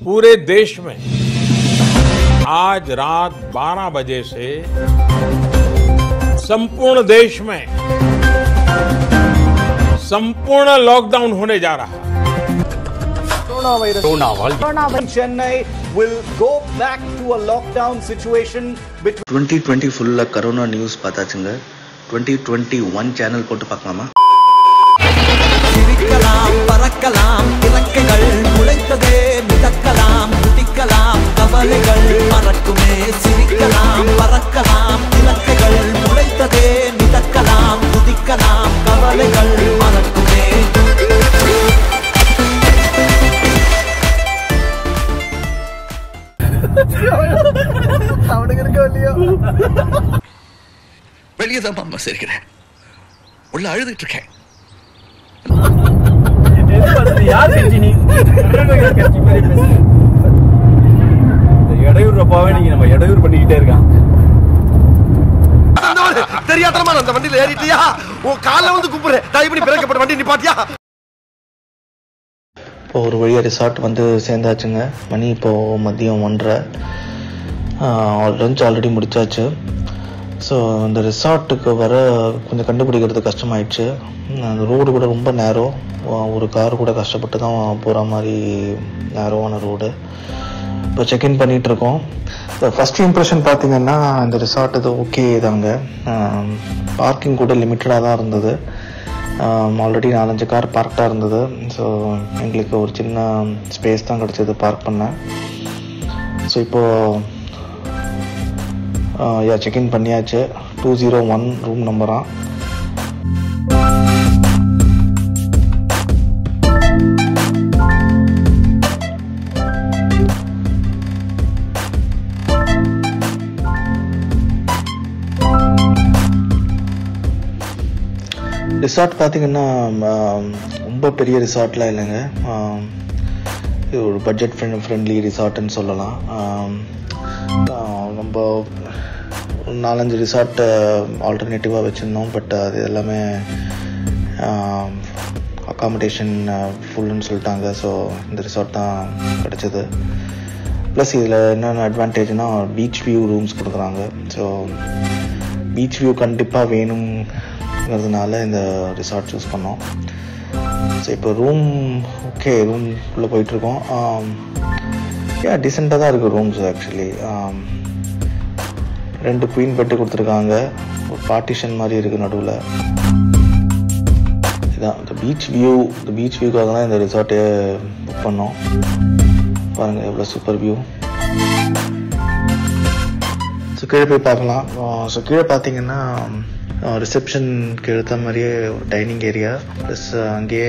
पूरे देश में आज रात 12 बजे से संपूर्ण देश में संपूर्ण लॉकडाउन होने जा रहा है। Chennai will go back to a lockdown situation between 2020 full corona news பார்த்தாச்சுங்க. 2021 சேனல் போட்டு பார்க்கலாமா? சிரிக்கலாம் பறக்கலாம் இறக்கைகள் முளைத்ததே மிதக்கலாம் குதிக்கலாம் கவலைகள் மறக்குமே சிரிக்கலாம் பறக்கலாம் இறக்கைகள் முளைத்ததே மிதக்கலாம் குதிக்கலாம் கவலைகள் மறக்குமே. வெளியே தான் அம்மா சிரிக்கிறேன், உள்ள அழுதுட்டு இருக்கேன். இடையூறுப்பாவே நீங்க நம்ம இடையூறு பண்ணிக்கிட்டே இருக்கான். தெரியாதமா அந்த வண்டியில ஏறிட்டியா? உன் கால்ல வந்து குப்புறேன் டைப் பண்ணி பிரேக்கப்பட்ட வண்டி நிப்பாட்டியா? இப்போ ஒரு வழியாக ரிசார்ட் வந்து சேர்ந்தாச்சுங்க. மணி இப்போது மதியம் 1:30. லஞ்ச் ஆல்ரெடி முடிச்சாச்சு. ஸோ இந்த ரிசார்ட்டுக்கு வர கொஞ்சம் கண்டுபிடிக்கிறது கஷ்டமாயிடுச்சு. அந்த ரோடு கூட ரொம்ப நேரோ, ஒரு கார் கூட கஷ்டப்பட்டு தான் போகிற மாதிரி நேரோவான ரோடு. இப்போ செக்இன் பண்ணிகிட்ருக்கோம். இப்போ ஃபஸ்ட் இம்ப்ரெஷன் பார்த்திங்கன்னா இந்த ரிசார்ட் இது ஓகே தாங்க. பார்க்கிங் கூட லிமிட்டடாக தான் இருந்தது. ஆல்ரெடி 4-5 கார் பார்க்டாக இருந்தது. ஸோ எங்களுக்கு ஒரு சின்ன ஸ்பேஸ் தான் கிடச்சிது பார்க் பண்ண. ஸோ இப்போது செக்இன் பண்ணியாச்சு. 201 ரூம் நம்பரா. ரிசார்ட் பார்த்திங்கன்னா ரொம்ப பெரிய ரிசார்ட்லாம் இல்லைங்க. இது ஒரு பட்ஜெட் ஃப்ரெண்ட்லி ரிசார்ட்டுன்னு சொல்லலாம். நம்ம 4-5 ரிசார்ட் ஆல்டர்னேட்டிவாக வச்சுருந்தோம். பட் அது எல்லாமே அக்காமடேஷன் ஃபுல்லுன்னு சொல்லிட்டாங்க. ஸோ இந்த ரிசார்ட் தான் கிடச்சிது. ப்ளஸ் இதில் என்னென்ன அட்வான்டேஜ்னால் பீச் வியூ ரூம்ஸ் கொடுக்குறாங்க. ஸோ பீச் வியூ கண்டிப்பாக வேணுங்கிறதுனால இந்த ரிசார்ட் சூஸ் பண்ணோம். ஸோ இப்போ ரூம் ஓகே, ரூம்குள்ளே போயிட்டுருக்கோம். டீசெண்டாக தான் இருக்குது ரூம்ஸ் ஆக்சுவலி. 2 குவீன் பெட்டு கொடுத்துருக்காங்க. ஒரு பார்ட்டிஷன் மாதிரி இருக்குது நடுவில். இதுதான் இந்த பீச் வியூக்காக தான் இந்த ரிசார்ட்டே புக் பண்ணோம். பாருங்கள் எவ்வளோ சூப்பர் வியூ. ஸோ கீழே போய் பார்க்கலாம். ஸோ கீழே பார்த்தீங்கன்னா ரிசப்ஷனுக்கு எடுத்த மாதிரியே ஒரு டைனிங் ஏரியா, ப்ளஸ் அங்கேயே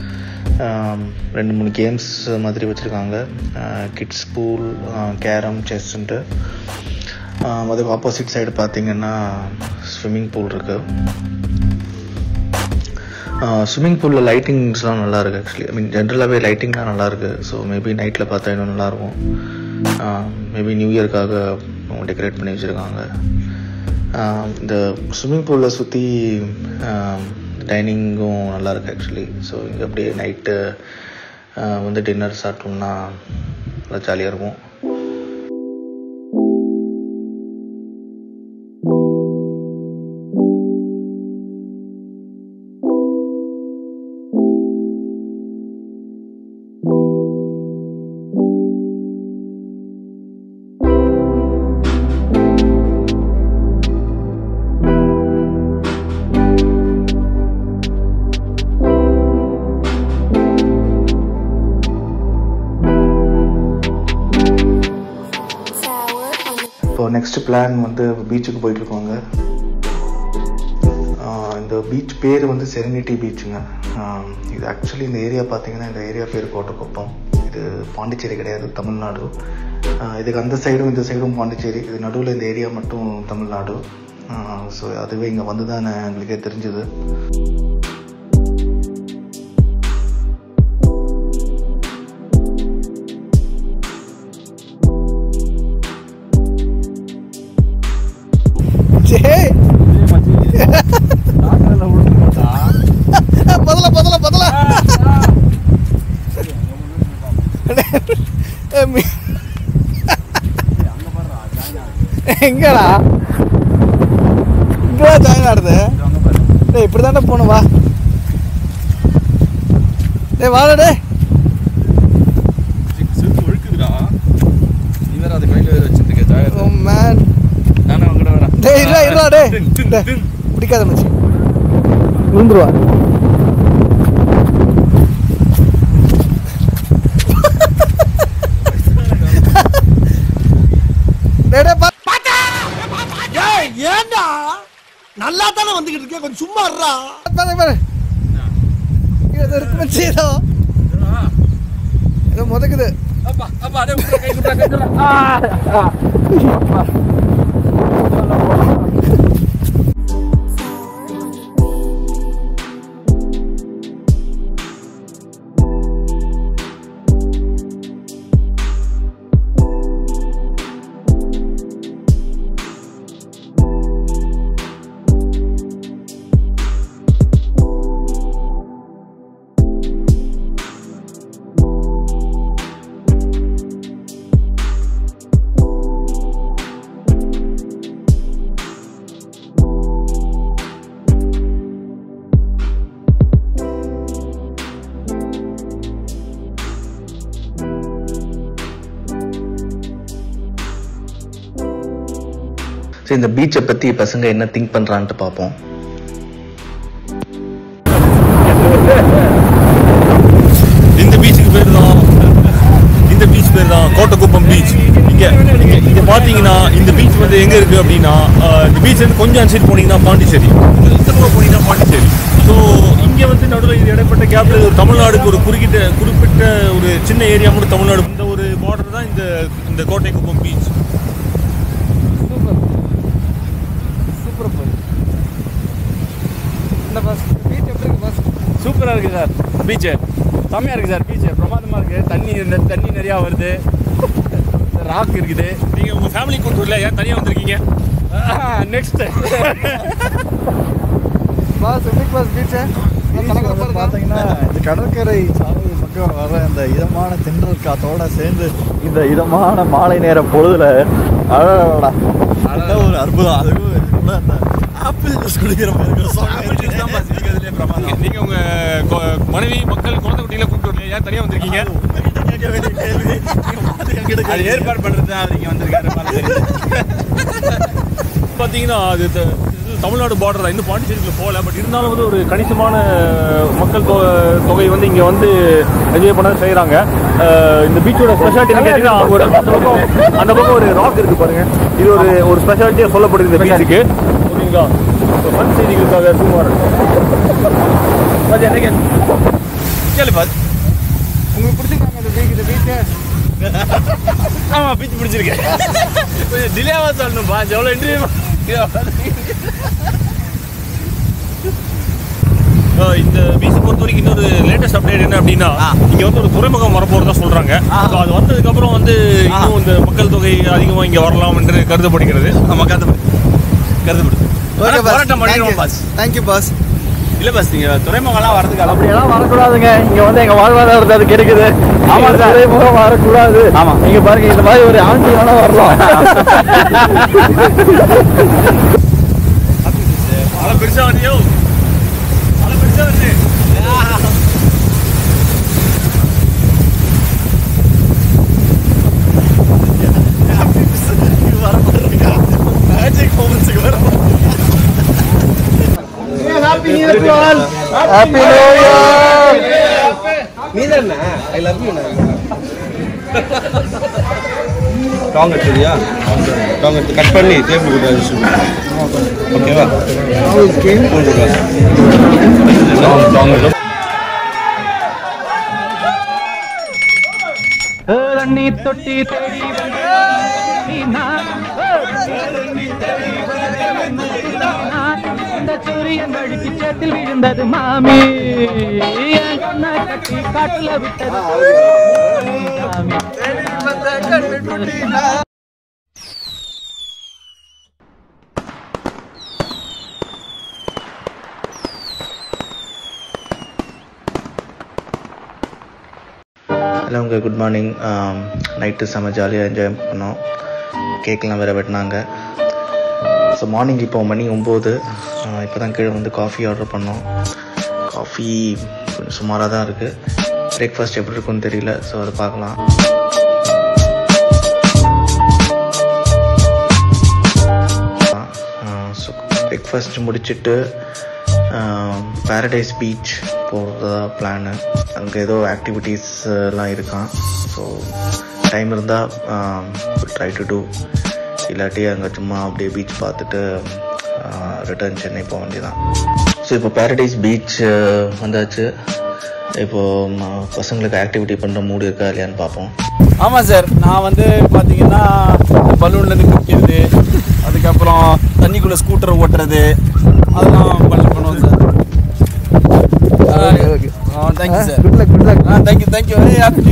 2-3 கேம்ஸ் மாதிரி வச்சுருக்காங்க. கிட்ஸ் பூல், கேரம், செஸ்ன்ட்டு. அதுக்கு ஆப்போசிட் சைடு பார்த்தீங்கன்னா ஸ்விம்மிங் பூல் இருக்குது. ஸ்விம்மிங் பூலில் லைட்டிங்ஸ்லாம் நல்லாயிருக்கு ஆக்சுவலி. ஜென்ரலாகவே லைட்டிங்லாம் நல்லாயிருக்கு. ஸோ மேபி நைட்டில் பார்த்தா இன்னும் நல்லாயிருக்கும். மேபி நியூ இயர்க்காக டெக்கரேட் பண்ணி வச்சுருக்காங்க. இந்த ஸ்விம்மிங் பூலில் சுற்றி டைனிங்கும் நல்லாயிருக்கு ஆக்சுவலி. ஸோ இங்கே அப்படியே நைட்டு வந்து டின்னர் சாப்பிட்டோம்னா நல்லா ஜாலியாக இருக்கும். நெக்ஸ்ட் பிளான் வந்து பீச்சுக்கு போயிட்டுருக்கோங்க. இந்த பீச் பேர் வந்து செரெனிட்டி பீச்சுங்க. இது ஆக்சுவலி இந்த ஏரியா பார்த்தீங்கன்னா, இந்த ஏரியா பேர் கோட்டக்குப்பம். இது பாண்டிச்சேரி கிடையாது, தமிழ்நாடு. இதுக்கு அந்த சைடும் இந்த சைடும் பாண்டிச்சேரி. இது நடுவில் இந்த ஏரியா மட்டும் தமிழ்நாடு. ஸோ அதுவே இங்கே வந்து தான் எங்களுக்கே தெரிஞ்சுது. बदला எங்கடா இங்கே ஜாயின் ஆடுது. டேய் இப்படி தாண்டா போகணும் வா. டேய் வாடா டே. ஒழுக்குதுடா. நீ வேற அது கையில் வச்சுட்டு ஜாயின். ஓ மேன். நானே அவங்ககிட்ட வரேன். டேய் இருடா டேய். பிடிக்காத மச்சி. விழுந்துருவா. ஏண்டா நல்லா தானே வந்துகிட்டு இருக்கேன், கொஞ்சம் சும்மா இருடா. பாரு ஏதோ இருக்கு மச்சி. ஏதோ முதக்குது. அப்பா அப்பா அடே கை குடுறா. இந்த பீச்சை பற்றி பசங்க என்ன திங்க் பண்ணுறான்ட்டு பார்ப்போம். இந்த பீச்சுக்கு பேர் தான் கோட்டக்குப்பம் பீச். இங்கே பார்த்தீங்கன்னா இந்த பீச் வந்து எங்கே இருக்குது அப்படின்னா, இந்த பீச் வந்து கொஞ்சம் அன்சைட் போனீங்கன்னா பாண்டிச்சேரி, உத்தரவாக போனீங்கன்னா பாண்டிச்சேரி. ஸோ இங்கே வந்து நடுவில் இது இடைப்பட்ட கேப்பில் ஒரு தமிழ்நாடுக்கு ஒரு குறிப்பிட்ட ஒரு சின்ன ஏரியா மட்டும் தமிழ்நாடு, இந்த ஒரு பார்டர் தான் இந்த கோட்டைக்குப்பம் பீச். சூப்பராக இருக்குது சார் பீச்சு. செம்மையாக இருக்குது சார் பீச்சு. பிரமாதமாக இருக்குது. தண்ணி நிறையா வருது. ராக் இருக்குது. நீங்கள் உங்கள் ஃபேமிலி கூட்டு வரல, ஏன் தனியாக வந்திருக்கீங்க? நெக்ஸ்ட் பீச்சு பார்த்தீங்கன்னா இந்த கடற்கரை சாலை பக்கம் வர இந்த இதமான தென்றல் காத்தோட சேர்ந்து இந்த இதமான மாலை நேர பொழுதுல அழகா ஒரு அற்புதம். அதுவும் அந்த ஆப்பிள் ஜூஸ் குடிக்கிற மாதிரி நீங்கள் உங்கள் மனைவி மக்கள் குழந்தை குட்டிகளை கூப்பிட்டு வரல, ஏன் தனியாக வந்திருக்கீங்க? அது ஏற்பாடு பண்ணுறது அவர் இங்கே வந்திருக்காரு. பார்த்தீங்கன்னா அது தமிழ்நாடு பார்டர் தான், இன்னும் பாண்டிச்சேரிக்குள்ள போகல. பட் இருந்தாலும் வந்து ஒரு கணிசமான மக்கள் தொகை வந்து இங்கே வந்து என்ஜாய் பண்ண செய்கிறாங்க. இந்த பீச்சோட ஸ்பெஷாலிட்டி கேட்டிங்கன்னா அந்த பக்கம் ஒரு ராக் இருக்குது பாருங்க. இது ஒரு ஸ்பெஷாலிட்டியாக சொல்லப்படுது இந்த பீச்சுக்கு. ஓகேங்களா? ஃபன் செய்திகளுக்காக சுமார் கேளு பாத். உங்களுக்கு பிடிச்சிருக்காங்க இந்த பீச்சு? ஆமாம் பீச் பிடிச்சிருக்கேன். கொஞ்சம் டிலேவாக சொல்லணும் பா. எவ்வளோ இன்டர்வியூ இந்த பீச்சை பொறுத்த வரைக்கும் இன்னொரு லேட்டஸ்ட் அப்டேட் என்ன அப்படின்னா, இங்கே வந்து ஒரு துறைமுகம் வரப்போறதா சொல்றாங்க. அது வந்ததுக்கப்புறம் வந்து இன்னும் இந்த மக்கள் தொகை அதிகமாக இங்கே வரலாம் என்று கருதப்படுகிறது. ஆமாம் கருதப்படுது. போராட்டம் பண்ணிடுவோம் பாஸ். Thank you boss. இல்லை பாஸ், நீங்கள் துறைமுகம்லாம் வரதுக்கு அப்படியெல்லாம் வரக்கூடாதுங்க. இங்க வந்து எங்க வாழ்வாதாரத்தை அது கிடைக்குது. ஆமா துறைமுகம் வரக்கூடாது. ஆமா நீங்க பாருங்க, இந்த மாதிரி ஒரு ஆண்டி வேணா வரலாம். மழை பெருசா வந்தியோ, மழை பெருசா வந்து Happy New Year to all. Happy New Year. நீதானே? I love you. டாங் எடுத்துறியா? டாங் எடுத்து கட் பண்ணி டேபிள் கொடுத்து ஓகேவா? டாங் தண்ணி தொட்டி தேடி இந்த சூரியன் வழிக்கு சேத்தில் விழுந்தது மாமி, கட்டி காட்டுல விட்டது எல்லாருங்க குட் மார்னிங். நைட்டு செம்ம ஜாலியாக என்ஜாய் பண்ணோம். கேக்கெலாம் வேறு வெட்டினாங்க. ஸோ மார்னிங் இப்போ மணி 9. இப்போ தான் கீழே வந்து காஃபி ஆர்டர் பண்ணோம். காஃபி கொஞ்சம் சுமாராக தான் இருக்குது. பிரேக்ஃபாஸ்ட் எப்படி இருக்குன்னு தெரியல. ஸோ அதை பார்க்கலாம். ஸோ பிரேக்ஃபாஸ்ட் முடிச்சுட்டு பாரடைஸ் பீச் போகிறதா பிளானு. அங்கே ஏதோ ஆக்டிவிட்டீஸ் எல்லாம் இருக்கான். ஸோ டைம் இருந்தால் ட்ரை டு டூ. இல்லாட்டி அங்கே சும்மா அப்படியே பீச் பார்த்துட்டு ரிட்டர்ன் சென்னை போக வேண்டியதான். ஸோ இப்போ பாரடைஸ் பீச் வந்தாச்சு. இப்போது பசங்களுக்கு ஆக்டிவிட்டி பண்ணுற மூடு இருக்கா இல்லையான்னு பார்ப்போம். ஆமாம் சார், நான் வந்து பார்த்தீங்கன்னா பலூன்லேருந்து குடிக்கிறது, அதுக்கப்புறம் தண்ணிக்குள்ளே ஸ்கூட்டர் ஓட்டுறது, அதெல்லாம் பண்ணுவோம் sir. Thank you sir. Good luck, good luck. Thank you very happy.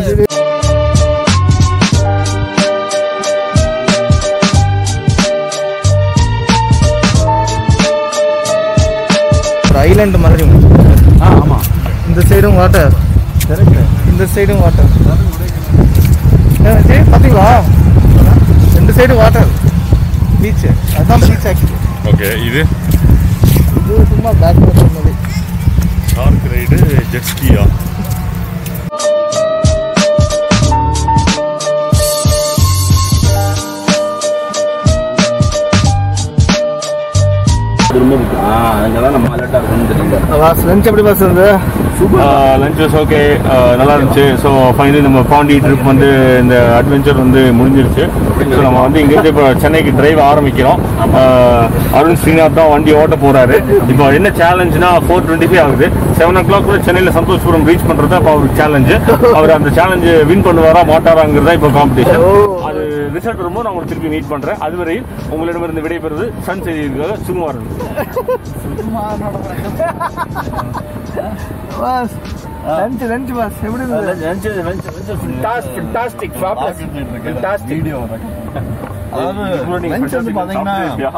ஒரு ஐலாண்டு மாதிரி. ஆமாம், இந்த சைடும் வாட்டர், இந்த சைடும் வாட்டர். பார்த்தீங்களா, ரெண்டு சைடும் வாட்டர். பீச்சு, அதுதான் பீச் ஆக்சுவலி. ஓகே, இது சும்மா பேக் மாதிரி. ஷார்க் ரைடு, ஜெட் ஸ்கீயா? அங்கெல்லாம் நம்ம அலர்ட்டாக இருக்கணும்னு தெரியல. லஞ்ச் எப்படி பாஸ் இருந்தது? லஞ்சஸ் ஓகே, நல்லா இருந்துச்சு. ஸோ ஃபைனலி நம்ம பாண்டி ட்ரிப் வந்து இந்த அட்வென்ச்சர் வந்து முடிஞ்சிருச்சு. ஸோ நம்ம வந்து இங்கேருந்து இப்போ சென்னைக்கு டிரைவ் ஆரம்பிக்கிறோம். அருண் ஸ்ரீநாத் தான் வண்டி ஓட்ட போகிறாரு. இப்போ என்ன சேலஞ்சுனா 4:25 ஆகுது. 7 o'clock கூட சென்னையில் சந்தோஷ்புரம் ரீச் பண்ணுறது அப்போ அவருக்கு சேலஞ்சு. அவர் அந்த சேலஞ்சு வின் பண்ணுவாரா மாட்டாராங்கிறது தான் இப்போ காம்படிஷன். அது ரிசல்ட் வரும்போது நான் உங்களுக்கு திருப்பி மீட் பண்ணுறேன். அதுவரை உங்களிடமிருந்து விடைபெறுவது சன் செய்திகளுக்காக சுகுமாரன். லஞ்ச் பாஸ் எப்படி இருந்தது? Fantastic video. அதாவது லஞ்ச் வந்து பார்த்தீங்கன்னா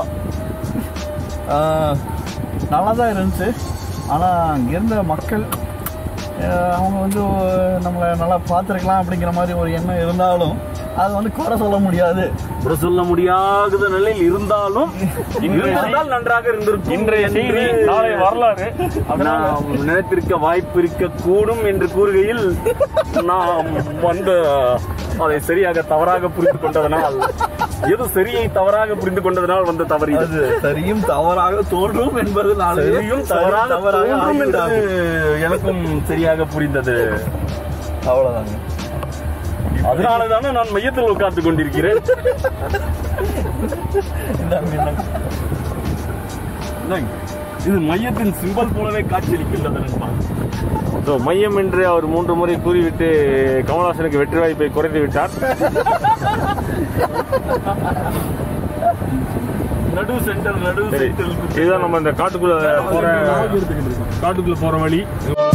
நல்லா தான் இருந்துச்சு. ஆனால் அங்கே இருந்த மக்கள் அவங்க வந்து நம்மளை நல்லா பார்த்துருக்கலாம் அப்படிங்கிற மாதிரி ஒரு எண்ணம் இருந்தாலும் அது வந்து குறை சொல்ல முடியாது. குறை சொல்ல முடியாத நிலையில் இருந்தாலும் நன்றாக இருந்திருக்கும். இன்றைய செய்தி நாளை வரலாறு நினைத்திருக்க வாய்ப்பு இருக்க கூடும் என்று கூறுகையில் நாம் வந்து அதை சரியாக தவறாக புரிந்து கொண்டதனால், எது சரியை தவறாக புரிந்து கொண்டதனால் வந்த தவறு இது. சரியும் தவறாக தோன்றும் என்பது சரியும் தவறாக எனக்கும் சரியாக புரிந்தது. அவ்வளவுதாங்க. அதனாலதானே நான் மையத்தில் உட்கார்ந்து கொண்டிருக்கிறேன். இது மையத்தின் சிம்பல் போலவே காட்சியளிக்கின்றது. மையம் என்று அவர் 3 முறை கூறிவிட்டு கமல்ஹாசனுக்கு வெற்றி வாய்ப்பை குறைத்து விட்டார். நடு சென்டர் இதுதான் நம்ம இந்த காட்டுக்குள்ள போற வழி.